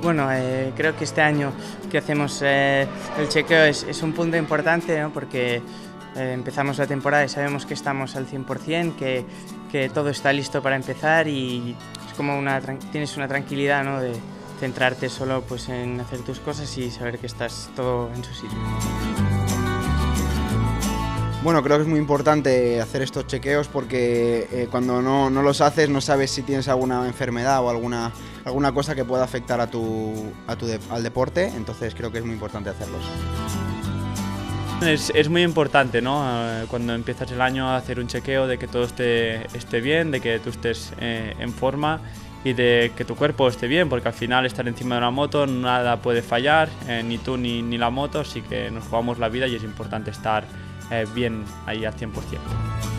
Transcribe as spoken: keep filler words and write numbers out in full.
Bueno, eh, creo que este año que hacemos eh, el chequeo es, es un punto importante, ¿no? Porque eh, empezamos la temporada y sabemos que estamos al cien por cien, que, que todo está listo para empezar y es como una, tienes una tranquilidad, ¿no? De centrarte solo pues, en hacer tus cosas y saber que estás todo en su sitio. Bueno, creo que es muy importante hacer estos chequeos porque eh, cuando no, no los haces no sabes si tienes alguna enfermedad o alguna, alguna cosa que pueda afectar a tu, a tu de, al deporte, entonces creo que es muy importante hacerlos. Es, es muy importante, ¿no? Cuando empiezas el año a hacer un chequeo de que todo esté, esté bien, de que tú estés eh, en forma y de que tu cuerpo esté bien, porque al final estar encima de una moto nada puede fallar, eh, ni tú ni, ni la moto, así que nos jugamos la vida y es importante estar Eh, bien ahí al cien por cien.